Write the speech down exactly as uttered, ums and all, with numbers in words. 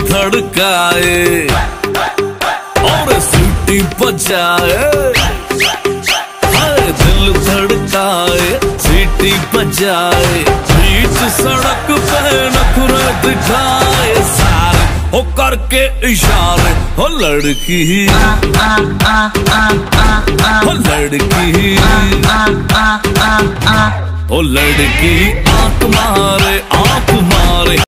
धड़काए और सीटी बजाए, दिल धड़काए सीटी बजाए, बीच सड़क पे नखरे दिखाए, सारे हो करके इशारे, हो लड़की हो लड़की हो लड़की आंख मारे आंख मारे।